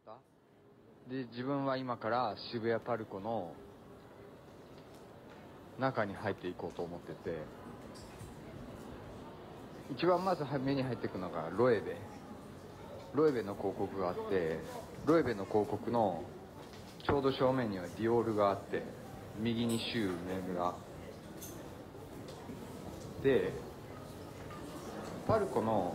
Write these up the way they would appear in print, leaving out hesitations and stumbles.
で、自分は今から渋谷パルコの中に入っていこうと思ってて、一番まず目に入っていくのがロエベの広告があって、ロエベの広告のちょうど正面にはディオールがあって、右にシューネームがで、パルコの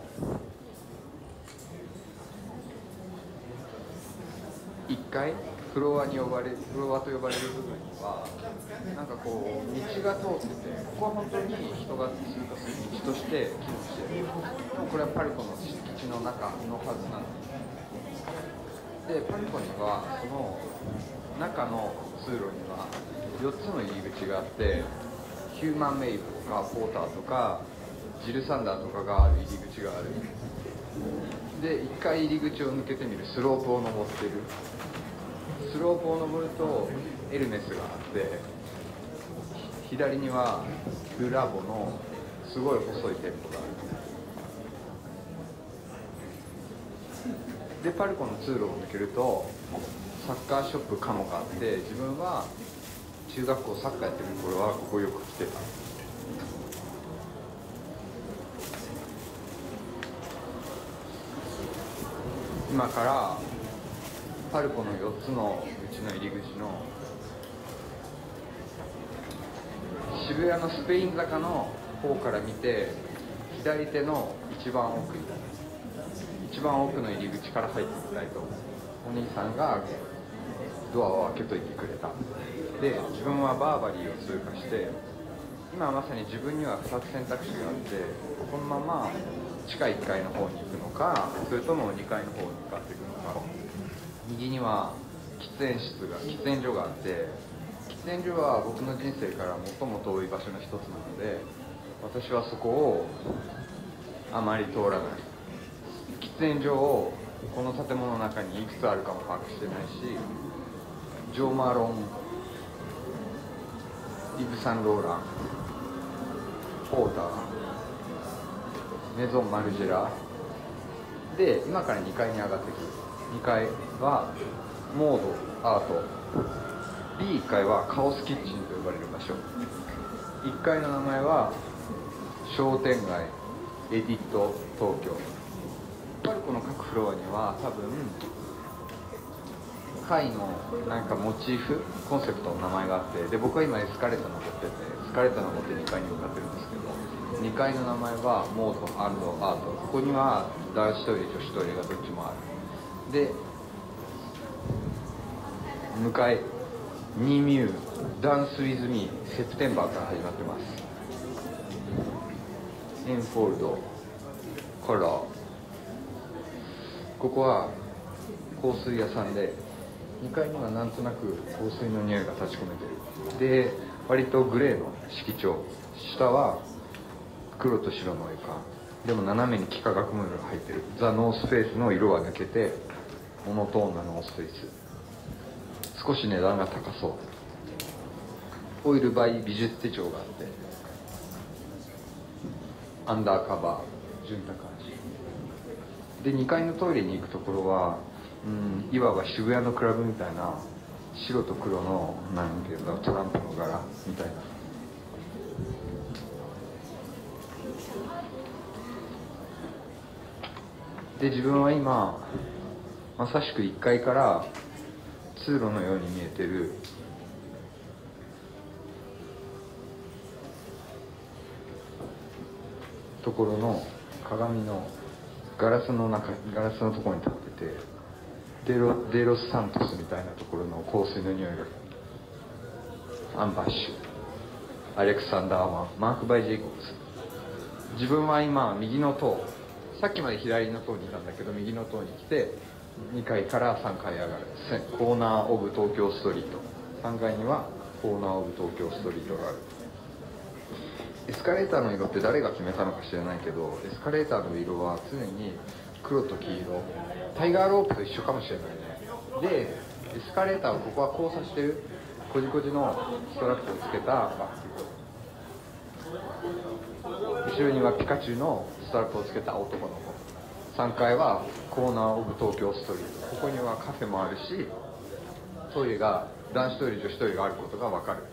1階フロアと呼ばれる部分にはなんかこう道が通ってて、ここは本当に人が通過する道として機能している。でもこれはパルコの敷地の中のはずなので、パルコにはその中の通路には4つの入り口があって、ヒューマンメイドとかポーターとかジルサンダーとかがある入り口がある。で、1回入り口を抜けてみる。スロープを登ってる。スロープを登るとエルメスがあって、左にはルラボのすごい細い店舗がある。で、パルコの通路を抜けるとサッカーショップカモがあって、自分は中学校サッカーやってる頃はここよく来てた。今からパルコの4つのうちの入り口の渋谷のスペイン坂の方から見て、左手の一番奥の入り口から入ってみたいとお兄さんがドアを開けといてくれた。で、自分はバーバリーを通過して、今まさに自分には2つ選択肢があって、このまま地下1階の方に行くのか、それとも2階の方に向かっていくのか。右には喫煙所があって、喫煙所は僕の人生から最も遠い場所の一つなので、私はそこをあまり通らない。喫煙所をこの建物の中にいくつあるかも把握してないし、ジョー・マロン、イヴ・サンローラン、ポーター、メゾン・マルジェラで、今から2階に上がってくる。2階はモードアート、 B1 階はカオスキッチンと呼ばれる場所、1階の名前は商店街エディット東京。パルコの各フロアには多分階のなんかモチーフコンセプトの名前があって、で、僕は今エスカレーター登ってて、エスカレーター登って2階に向かってるんですけど、2階の名前はモード&アート。ここには男子トイレ女子トイレがどっちもある。で、向かいニーミューダンスウィズミーセプテンバーから始まってます。エンフォールドカラー、ここは香水屋さんで、2階にはなんとなく香水の匂いが立ち込めてる。で、割とグレーの色調、下は黒と白の床でも斜めに幾何学模様が入ってる。ザ・ノースフェイスの色は抜けてモノトーンなノースフェイス。少し値段が高そう。オイルバイ美術手帳があって、アンダーカバー潤高橋で、2階のトイレに行くところは、いわば渋谷のクラブみたいな白と黒のなんていうのトランプの柄みたいな。で、自分は今まさしく1階から通路のように見えてるところの鏡のガラスのところに立ってて、デロスサントスみたいなところの香水の匂いが、アンバッシュ、アレクサンダー・マーク・バイ・ジェイコブス。自分は今右の塔、さっきまで左の塔にいたんだけど右の塔に来て、2階から3階上がるコーナー・オブ・東京ストリート。3階にはコーナー・オブ・東京ストリートがある。エスカレーターの色って誰が決めたのか知らないけど、エスカレーターの色は常に黒と黄色、タイガーロープと一緒かもしれないね。で、エスカレーターをここは交差してるこじこじのストラップをつけたバッグ、後ろにはピカチュウのストラップをつけた男の子、 3階はコーナーオブ東京ストリート。ここにはカフェもあるし、トイレが男子トイレ女子トイレがあることが分かる。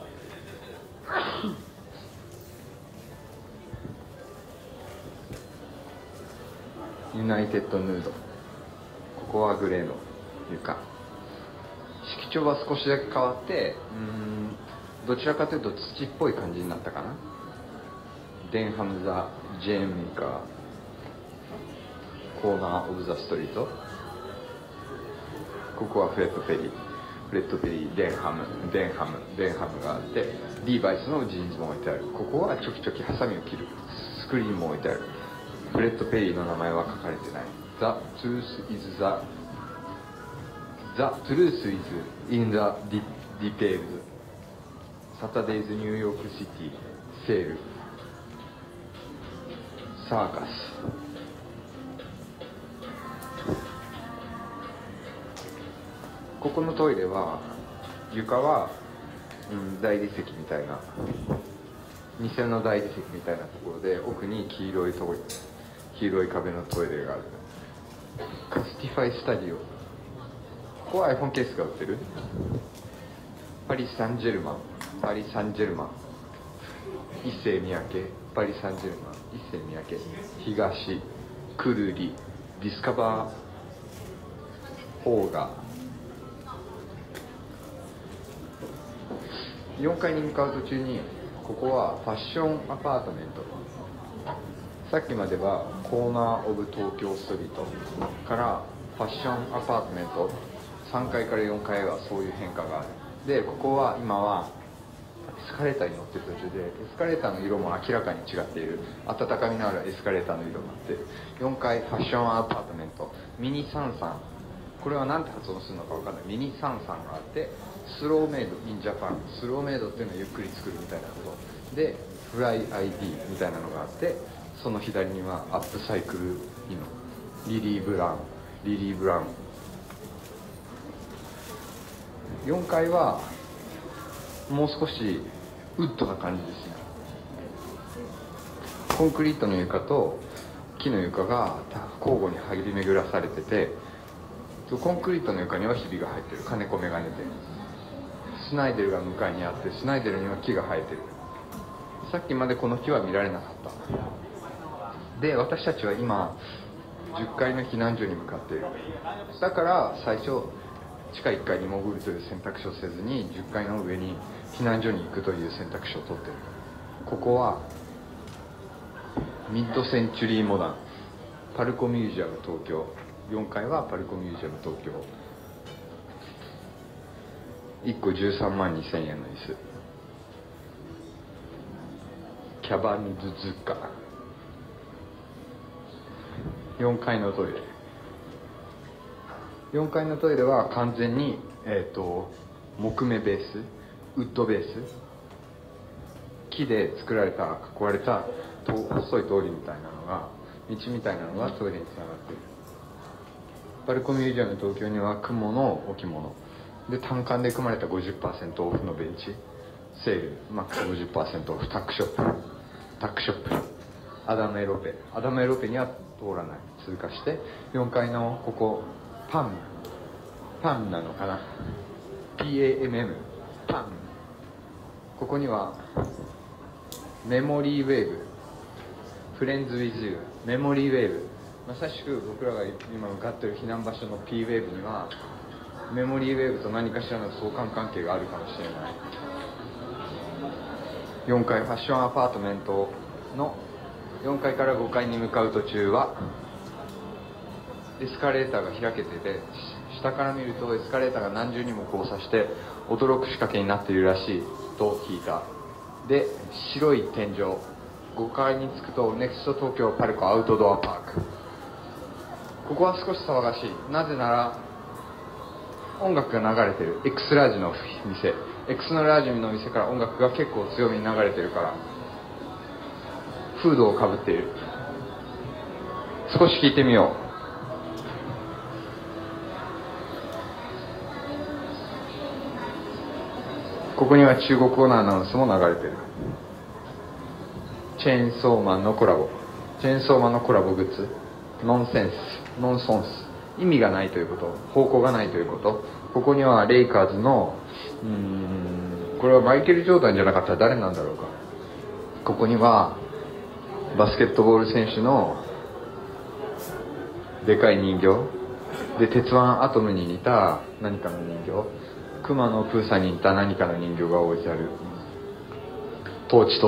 ユナイテッドヌード。ここはグレーの床。色調は少しだけ変わって、どちらかというと土っぽい感じになったかな。デンハムザ・ジェーンメーカー、コーナー・オブ・ザ・ストリート。ここはフレッド・ペリー、デンハムがあって、リーバイスのジーンズも置いてある。ここはちょきちょきハサミを切るスクリーンも置いてある。フレッド・ペリーの名前は書かれてない。The truth is in the details。 サタデイズ・ニューヨークシティセールサーカス。ここのトイレは床は、大理石みたいな、偽の大理石みたいなところで、奥に黄色い壁のトイレがある。カスティファイスタジオ。ここは iPhone ケースが売ってる。パリ・サンジェルマン、一世三宅、パリ・サンジェルマン、一世三宅、東、くるり、ディスカバー、オーガ。4階に向かう途中に、ここはファッションアパートメント。さっきまではコーナーオブ東京ストリートからファッションアパートメント、3階から4階はそういう変化がある。で、ここは今はエスカレーターに乗ってる途中で、エスカレーターの色も明らかに違っている。温かみのあるエスカレーターの色になっている。4階ファッションアパートメント、ミニサンサン。これは何て発音するのか分かんない。ミニサンサンがあって、スローメイドインジャパン。スローメイドっていうのはゆっくり作るみたいなことで、フライ ID みたいなのがあって、その左にはアップサイクルイノ、リリー・ブラウン。4階はもう少しウッドな感じですね。コンクリートの床と木の床が交互に張り巡らされてて、コンクリートの床にはひびが入ってる。金子メガネでスナイデルが向かいにあって、スナイデルには木が生えてる。さっきまでこの木は見られなかった。で、私たちは今10階の避難所に向かっている。だから最初地下1階に潜るという選択肢をせずに、10階の上に避難所に行くという選択肢を取っている。ここはミッドセンチュリーモダン、パルコミュージアム東京。4階はパルコミュージアム東京。1個13万2000円の椅子。キャバンドゥズッカ。4階のトイレ。4階のトイレは完全に、木目ベース、ウッドベース、木で作られた囲われた細い通りみたいなのが、道みたいなのがトイレにつながっている。パルコミュージアム東京には雲の置物で、単館で組まれた 50% オフのベンチ、セールマックス 50% オフ、タックショップ、アダムエロペには通らない。通過して4階のここ、パンなのかな、 PAMM パン。ここにはメモリーウェーブ、フレンズ・ウィズ・ユー、メモリーウェーブ。まさしく僕らが今向かっている避難場所の P ウェーブには、メモリーウェーブと何かしらの相関関係があるかもしれない。4階ファッションアパートメントの4階から5階に向かう途中はエスカレーターが開けてて、下から見るとエスカレーターが何重にも交差して驚く仕掛けになっているらしいと聞いた。で、白い天井。5階に着くとネクスト東京パルコアウトドアパーク。ここは少し騒がしい。なぜなら音楽が流れてる。 X ラージの店、 X のラージの店から音楽が結構強めに流れてるから、フードをかぶっている。少し聞いてみよう。ここには中国語のアナウンスも流れてる。チェーンソーマンのコラボグッズ、ノンセンス。 ノンソンス、意味がないということ、方向がないということ。ここにはレイカーズのこれはマイケル・ジョーダンじゃなかったら誰なんだろうか。ここにはバスケットボール選手のでかい人形で、鉄腕アトムに似た何かの人形、クマのプーさんに似た何かの人形が置いてある。トーチ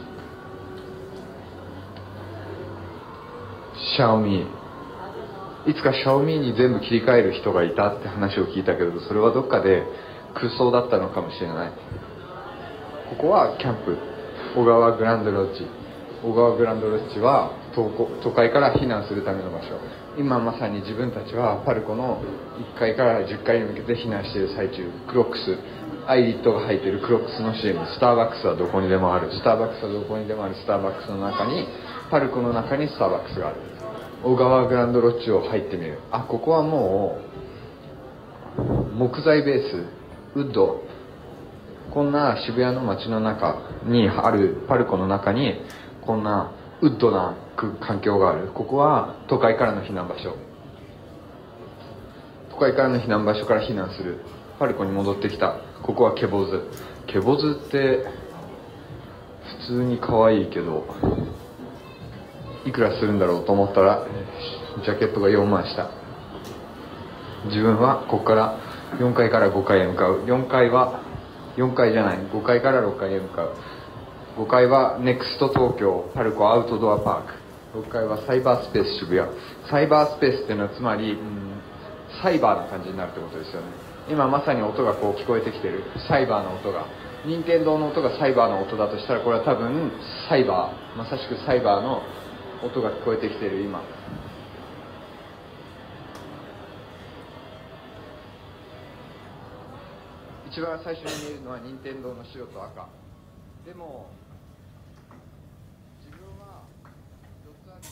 シャオミ、いつかシャオミに全部切り替える人がいたって話を聞いたけど、それはどっかで空想だったのかもしれない。ここはキャンプ小川グランドロッジ。小川グランドロッジは都会から避難するための場所。今まさに自分たちはパルコの1階から10階に向けて避難している最中。クロックス、アイリットが入っているクロックスの CM。 スターバックスはどこにでもある。スターバックスはどこにでもある。スターバックスの中に、パルコの中にスターバックスがある。小川グランドロッジを入ってみる。ここはもう木材ベース、ウッド。こんな渋谷の街の中にあるパルコの中にこんなウッドな環境がある。ここは都会からの避難場所。都会からの避難場所から避難する。パルコに戻ってきた。ここはケボズ。ケボズって普通に可愛いけどいくらするんだろうと思ったらジャケットが4万した。自分はここから4階から5階へ向かう。4階じゃない、5階から6階へ向かう。5階はネクスト東京パルコアウトドアパーク。6階はサイバースペース渋谷。サイバースペースっていうのはつまりサイバーな感じになるってことですよね。今まさに音がこう聞こえてきてる。サイバーの音が、任天堂の音がサイバーの音だとしたら、これは多分サイバー、まさしくサイバーの音が聞こえてきてる。今一番最初に見えるのは任天堂の白と赤。でも自分は4つある。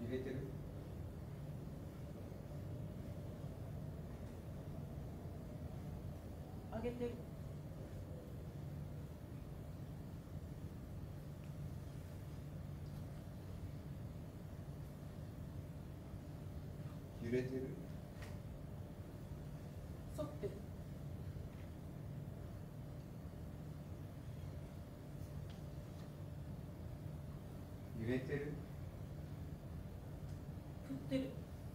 揺れてる？ 上げてる。 揺れてる？ 反ってる。 揺れてる？ 振ってる。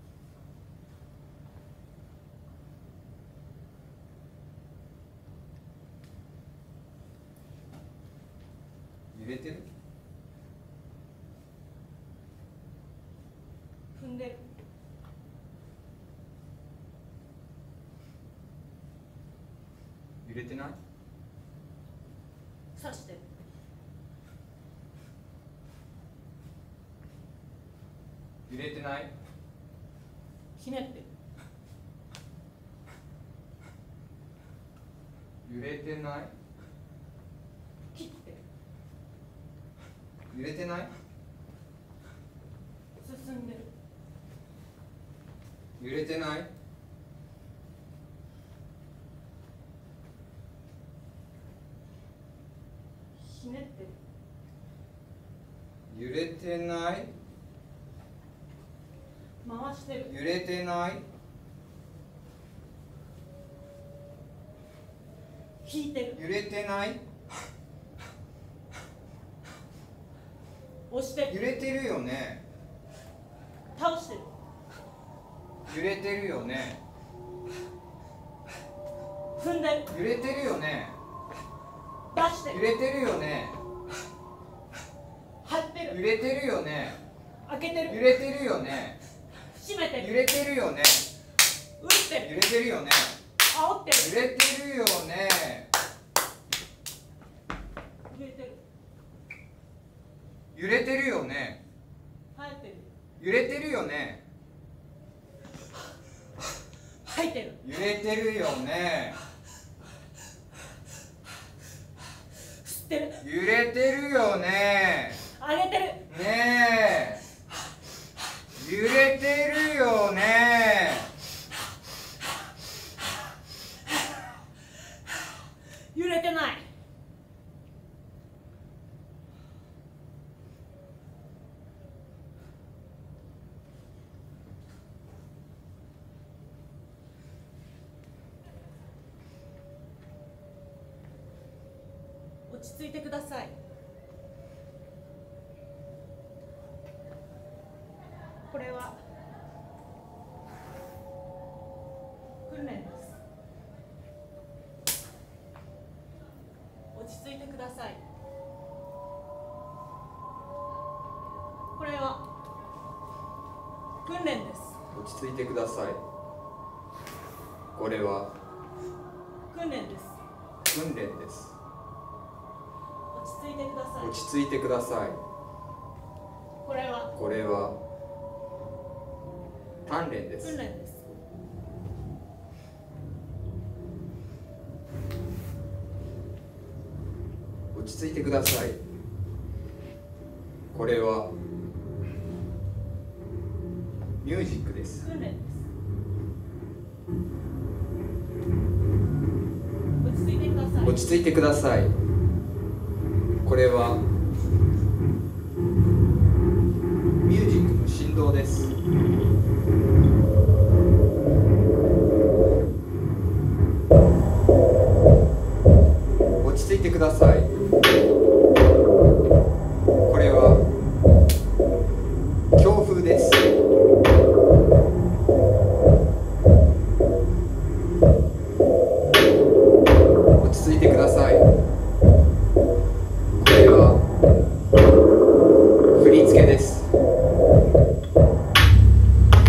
揺れてる？ 踏んでる。 揺れてない？ 刺してる。 揺れてない？ ひねってる。 揺れてない？ 切ってる。 揺れてない？ 進んでる。 揺れてない？ ひねってる。 揺れてない？ 回してる。 揺れてない？ 引いてる。 揺れてない？ 押してる。 揺れてるよね？ 倒してる。 揺れてるよね？ 踏んでる。 揺れてるよね？ 出してる。 揺れてるよね？ 張ってる。 揺れてるよね？ 開けてる。 揺れてるよね？ 閉めてる。 揺れてるよね？ 打ってる。 揺れてるよね？ 煽ってる。 揺れてるよね？ 揺れてる。 揺れてるよね？ 生えてる。 揺れてるよね？ 吐いてる。 揺れてるよね？ 吸ってる。 揺れてるよね？ 上げてる。 ねえ、揺れてるよね？ 揺れてない。落ち着いてください。これは訓練です。落ち着いてください。これは訓練です。 落ち着いてください。これは訓練です。 訓練です。 落ち着いてください。 落ち着いてください。 これはこれは鍛錬です。 訓練です。 落ち着いてください。これはミュージックです。 訓練です。落ち着いてください。 落ち着いてください。これはミュージックの振動です。落ち着いてください。これは強風です。落ち着いてください。これは振り付けです。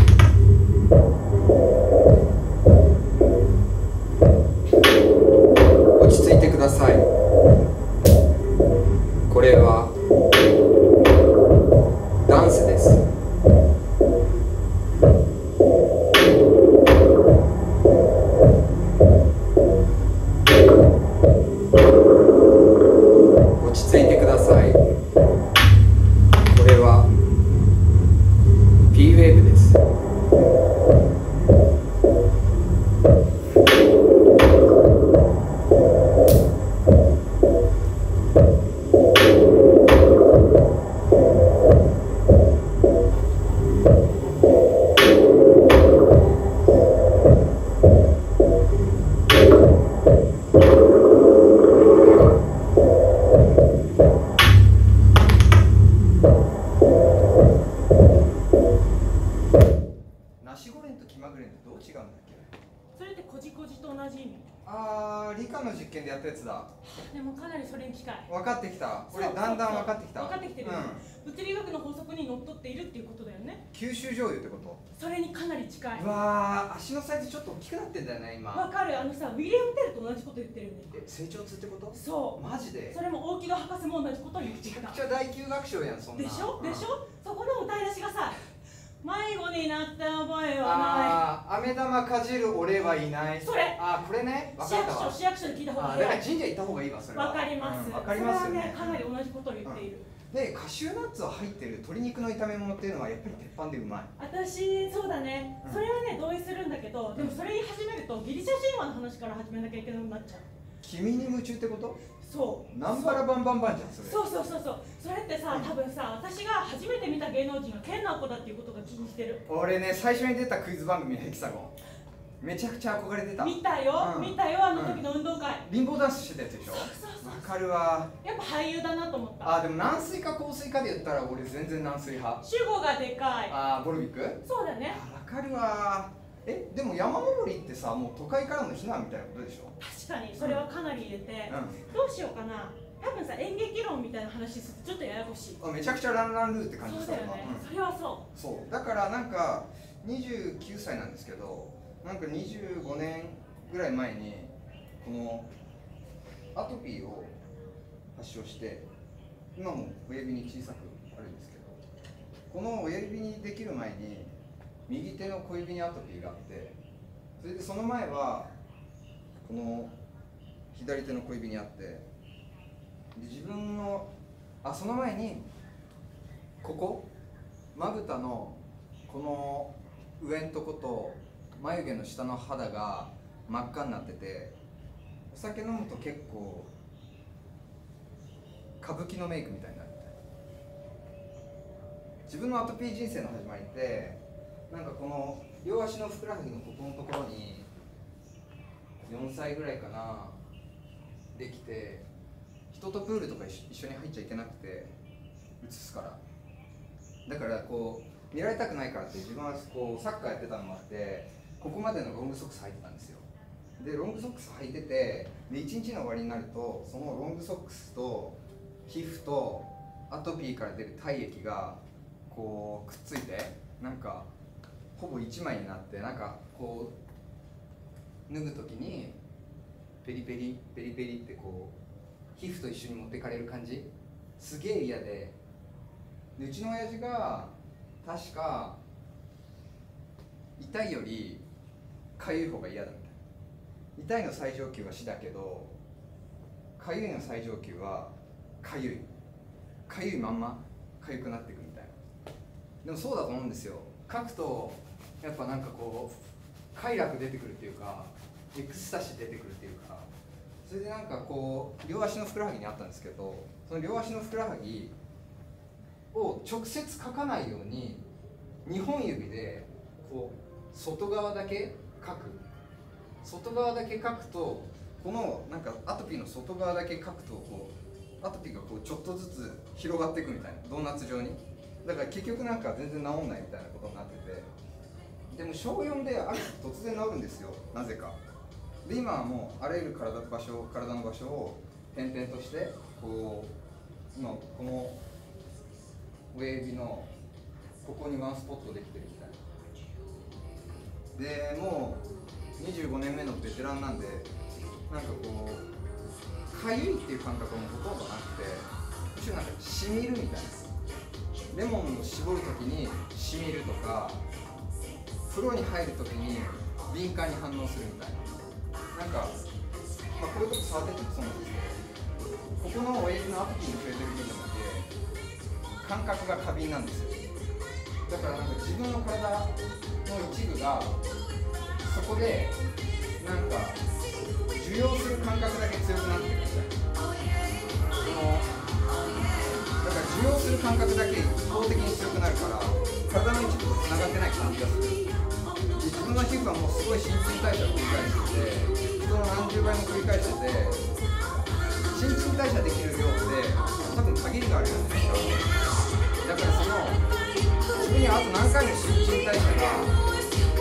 ナシゴレンと気まぐれんってどう違うんだっけ？ それってこじこじと同じ意味。 理科の実験でやったやつだ。 でもかなりそれに近い。 分かってきた。俺だんだん分かってきた。 分かってきてる、物理学の法則にのっとっているっていうことだよね。 吸収醤油ってこと？ それにかなり近い。 うわー、足のサイズちょっと大きくなってんだよね今。 わかる。さ、ウィリアム・テルと同じこと言ってるよね。 成長痛ってこと？ そう。 マジで？ それも大木戸博士も同じことを言っていた。 めちゃくちゃ大休学賞やん、そんな。 でしょ、でしょ。そこの歌い出しがさ、迷子になった覚えはない。飴玉かじる俺はいない。 それ。 これね。分かったわ。 市役所で聞いた方がいい。 だから神社行った方がいいわ、それは。 わかります。 わかりますよね。 かなり同じことを言っている。 で、カシューナッツは入ってる鶏肉の炒め物っていうのはやっぱり鉄板でうまい。 私、そうだね。それはね、同意するんだけど、でもそれ言い始めるとギリシャ神話の話から始めなきゃいけなくなっちゃう。 君に夢中ってこと？ そう。 ナンバラバンバンバンじゃん、それ。 そうそうそうそう。それってさ、多分さ、私が初めて見た芸能人が健直子だっていうことが気にしてる。 俺ね、最初に出たクイズ番組のヘキサゴン。めちゃくちゃ憧れてた。 見たよ、見たよ、あの時の運動会。 リンボーダンスしてたやつでしょ。わかるわ。 やっぱ俳優だなと思った。 でも軟水か硬水かで言ったら俺全然軟水派。 主語がでかい。 ボルビック？ そうだね。 わかるわ。でも山登りってさ、もう都会からの避難みたいなことでしょ。 確かに、それはかなり入れて、どうしようかな。多分さ、演劇論みたいな話するとちょっとややこしい。 めちゃくちゃランランルーって感じそうだよね。それはそう。 そう。だからなんか29歳なんですけど、なんか25年ぐらい前にこのアトピーを発症して、今も親指に小さくあるんですけど、この親指にできる前に右手の小指にアトピーがあって、それでその前はこの左手の小指にあって、で自分のその前にここまぶたのこの上のとこと眉毛の下の肌が真っ赤になってて、お酒飲むと結構歌舞伎のメイクみたいになるみたいな。自分のアトピー人生の始まりってなんかこの両足のふくらはぎのここのところに4歳ぐらいかなできて、人とプールとか一緒に入っちゃいけなくて移すから、だからこう見られたくないからって自分はこうサッカーやってたのもあってここまでのロングソックス履いてたんですよ。でロングソックス履いてて、で1日の終わりになるとそのロングソックスと皮膚とアトピーから出る体液がこうくっついてなんかほぼ1枚になって、なんかこう脱ぐ時にペリペリペリペリってこう皮膚と一緒に持ってかれる感じ、すげえ嫌で、うちの親父が確か痛いよりかゆい方が嫌だみたいな。痛いの最上級は死だけど、かゆいの最上級はかゆいまんまかゆくなっていくみたいな。でもそうだと思うんですよ。書くとやっぱなんかこう快楽出てくるっていうか、エクスタシー出てくるっていうか、それでなんかこう両足のふくらはぎにあったんですけど、その両足のふくらはぎを直接書かないように2本指でこう外側だけ書く。外側だけ書くとこのなんかアトピーの外側だけ書くとこうアトピーがこうちょっとずつ広がっていくみたいな、ドーナツ状に。だから結局なんか全然治んないみたいなことになってて、でも小4である日突然治るんですよ、なぜか。で今はもうあらゆる体の場所を転々としてこう今この親指のここにワンスポットできてるみたいな。でもう25年目のベテランなんで、なんかこうかゆいっていう感覚もほとんどなくて、むしろなんかしみるみたいな。レモンを絞るときにしみるとか、風呂に入るときに敏感に反応するみたいな。なんか、こういうこと触っててもそうなんですけど、ここの親指のアトピーに触れてる部分って感覚が過敏なんですよ。だからなんか自分の体の一部がそこでなんか受容する感覚だけ強くなってるみたいな。だから受容する感覚だけ一方的に強くなるから体の一部とつながってない感じがする。自分の皮膚はもうすごい新陳代謝を繰り返してて、人の何十倍も繰り返してて、新陳代謝できる量って多分限りがあるじゃないですか。だからその自分にあと何回も新陳代謝が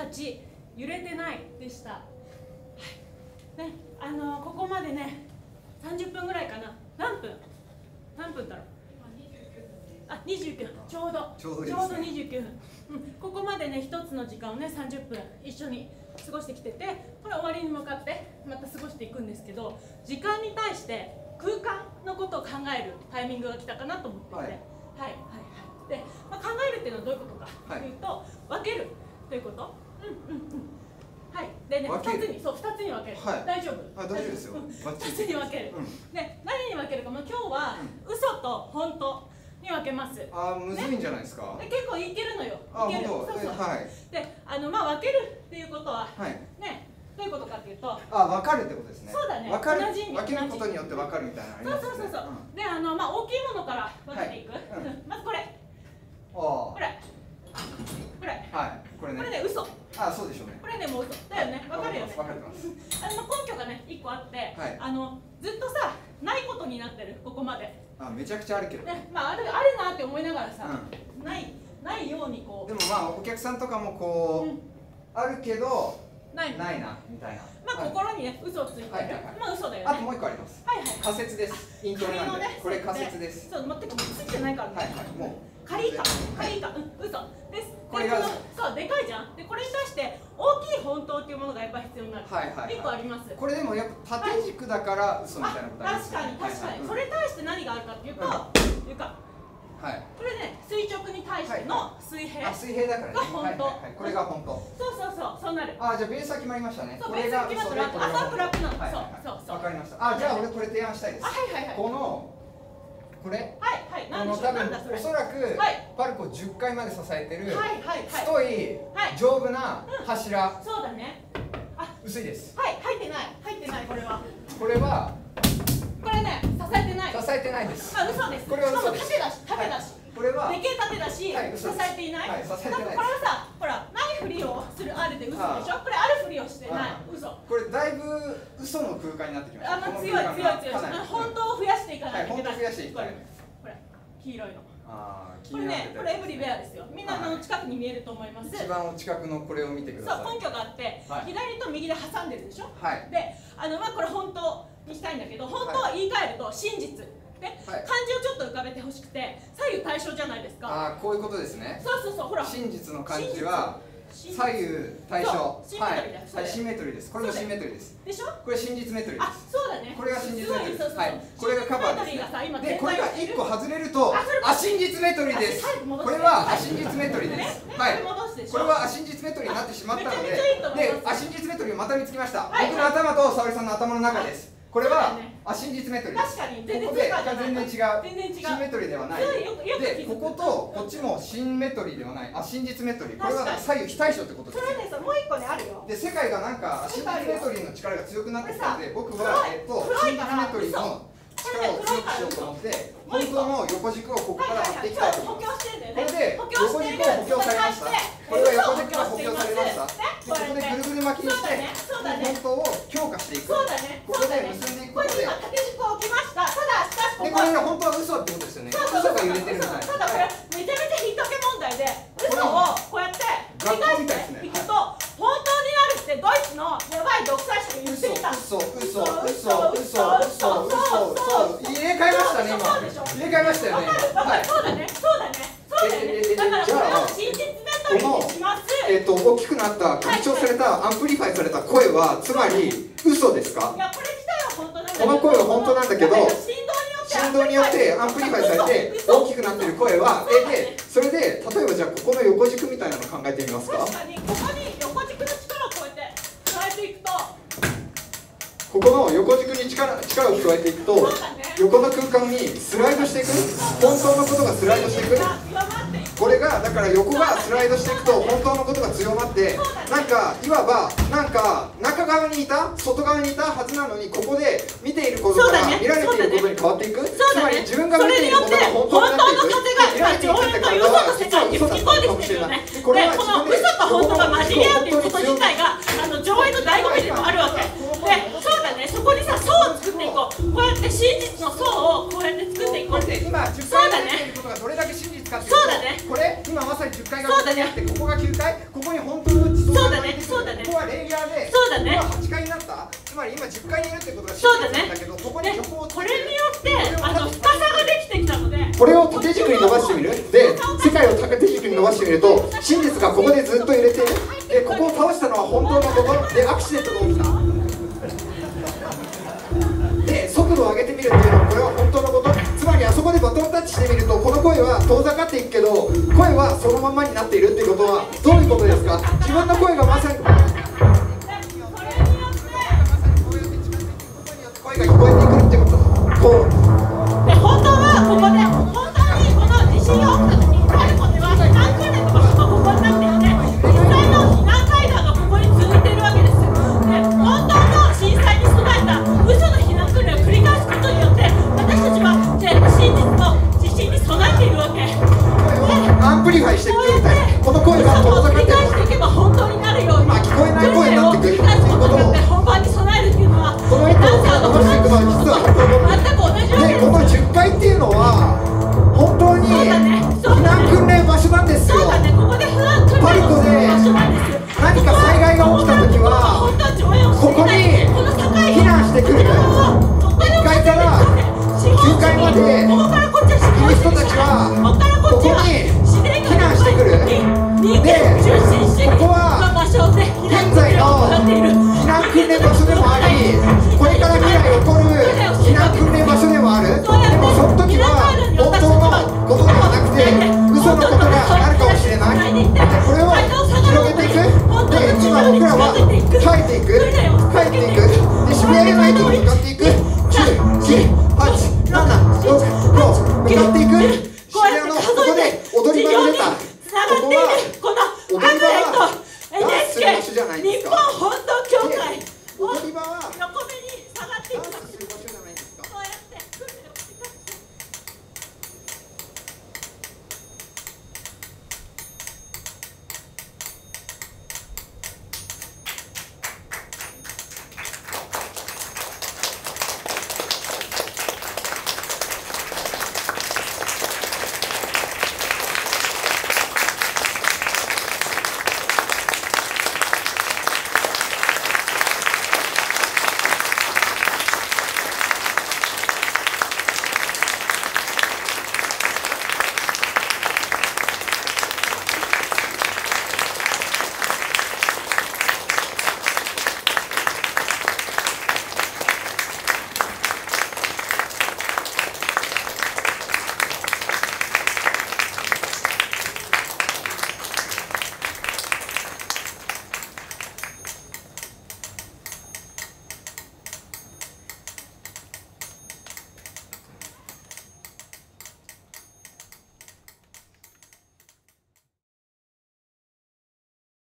ち揺れてないでした。はい、ね、ここまでね30分ぐらいかな。何分だろう。あ、29分、ちょうど29分、ここまでね一つの時間をね30分一緒に過ごしてきてて、これ終わりに向かってまた過ごしていくんですけど、時間に対して空間のことを考えるタイミングが来たかなと思っていて、はいはいはいはい。で、考えるっていうのはどういうことかというと、分けるということ。はい。でね、2つに分ける。大丈夫？ 大丈夫ですよ。 2つに分ける。で、何に分けるか、今日は嘘と本当に分けます。 むずいんじゃないですか。 結構いけるのよ。いける。そうそう。で、分けるっていうことはね、どういうことかっていうと、 分かるってことですね。 そうだね。 分けることによって分かるみたいなのありますね。 そう。で、大きいものから分けていく。まずこれ。これ。はい。これね、嘘。 そうでしょうね。 これね、もう嘘だよね。分かるよね。 分かってます。 根拠がね、1個あって、ずっとさ、ないことになってる、ここまで。 めちゃくちゃあるけどね。 あるなって思いながらさ、ないようにこう。 でもお客さんとかもこう、あるけど、ないな、みたいな。 心にね、嘘をついてる。嘘だよね。 あともう1個あります。仮説です。イントロなんで。これ仮説です。 そう、全くついてないからね。もう。仮以下、嘘です。 これがそう、でかいじゃん。で、これに対して大きい本当っていうものがやっぱり必要になる。1個あります。 これでもやっぱ縦軸だから嘘みたいなことあります。 確かに。それに対して何があるかっていうと、これね、垂直に対しての水平。 水平だからね。 が本当。 これが本当。 そうなる。 じゃあベースは決まりましたね。 そう、ベースは決まったら、朝ラップなの。そう。 わかりました。じゃあ俺これ提案したいです。これ多分おそらくパルコを10階まで支えてる太い丈夫な柱。 そうだね。 薄いです。 入ってないこれは。 これね、支えてない。 支えてないです。 嘘です。 これは嘘です。 縦だし。 これはでけえ縦だし、支えていない。 支えてない。 これはさ、ほら、ないふりをするあるで嘘でしょ。これあるふりをしてない嘘。 これだいぶ嘘の空間になってきました。 強い。本当を増やしていかないといけない。 本当を増やしていきたい。 これ黄色いの。 これね、これエブリウェアですよ。みんなの近くに見えると思います。 一番お近くのこれを見てください。 そう、根拠があって、左と右で挟んでるでしょ。で、これ本当にしたいんだけど、本当は言い換えると真実。漢字をちょっと浮かべてほしくて、左右対称じゃないですか。 こういうことですね。 そう、ほら。 真実の漢字は左右対称。シンメトリーです。これもシンメトリーです。 でしょ？ これ真実メトリーです。 そうだね。 これが真実メトリーです。これがカバーです。で、これが1個外れると真実メトリーです。これは真実メトリーです。これは真実メトリーになってしまったので、真実メトリーをまた見つけました。僕の頭と沙織さんの頭の中です。これは真実メトリーです。 確かにここで全然違う。シンメトリーではない。で、こことこっちもシンメトリーではない。真実メトリー。これは左右非対称ってことです。 それね、もう一個ねあるよ。 で、世界がなんか真実メトリーの力が強くなってきたので、僕は真実メトリーの力を強くしようと思って、本当の横軸をここから貼っていきたいと思います。これで横軸を補強されました。これは横軸が補強されました。ここでぐるぐる巻きにして、本当を強化していく。ここで結んでいくことで。 縦軸を置きました。ただしかしここで、これが本当は嘘ってことですよね。嘘が揺れてるみたいな。 ただこれめちゃめちゃ引っ掛け問題で、嘘をこうやって繰り返していくと本当になるってドイツのやばい独裁者が言っていた。 嘘入れ替えましたね、今。入れ替えましたよね。 そうだね。だからこれを真実メトリーにします。 大きくなった拡張されたアンプリファイされた声はつまり嘘ですか？ いや、これ自体は本当なんだけど、 この声は本当なんだけど、 振動によってアンプリファイされて大きくなってる声はで、それで例えばじゃあここの横軸みたいなの考えてみますか？ 確かにここに横軸の力をこうやって加えていくと、 ここの横軸に力を加えていくと、横の空間にスライドしていく、本当のことがスライドしていく。これがだから横がスライドしていくと本当のことが強まって、なんかいわばなんか中側にいた外側にいたはずなのに、ここで見ていることが見られていることに変わっていく。つまり自分が見ていることが本当になっていく。見られていたからは実は嘘だったかもしれない。 これはこの嘘と本当が混じり合うっていうこと自体が上映の醍醐味でもあるわけで、そうだね。そこにさ層を作っていこう。こうやって真実の層をこうやって作っていこう。 今10回やっていることがどれだけ真実かっていうと、これ今まさに10回がここにあって、ここが9回、ここに本当のそうだねそうだねここはレイヤーで、 そうだねここは8階になった。つまり今10階にいるってことがそうだねだけど、ここにで虚構をこれによって深さができてきたので、 これを縦軸に伸ばしてみる。で世界を縦軸に伸ばしてみると真実がここでずっと揺れている。でここを倒したのは本当のことで、アクシデントが起きた。で速度を上げてみるっていうのはこれは本当のこと。つまりあそこでバトンタッチしてみるとこの声は遠ざかっていくけど声はそのままになっているっていうことはどういうことですか。自分の声がまさに声が聞こえてくるってこと。こうで本当はここで本当にこの地震が起きた時にパルコでは避難訓練の場所がここになっていて、実際の避難階段がここに続いているわけです。で本当の震災に備えた嘘の避難訓練を繰り返すことによって私たちは真実の地震に備えているわけ。 アンプリファイしていくみたいな。この声が嘘を繰り遠ざかって返していけば本当になるように、 聞こえない声になってくる訓練を繰り返すことによって本番に備えるっていうのはこの糸を伸ばしていくのは実は本当の全く同じわけです。 でこの10階っていうのは本当にそうだね避難訓練場所なんですよ。 そうだね、ここで不安訓練をする場所なんです。 何か災害が起きた時は本当は上映をしていないこの境避難してくる。1階から9階までここからこっちはいる人たちはここからこっちはここに避難してくる。 人間中心主義の場所で避難現在の訓練を行っている避難訓練場所でもあり、これから未来起こる避難訓練場所でもある。でもその時は本当のことではなくて嘘のことがあるかもしれない。でこれを広げていく。で今僕らは帰っていく帰っていく。で渋谷の駅に向かっていく。9、8、7、6、5向かっていく。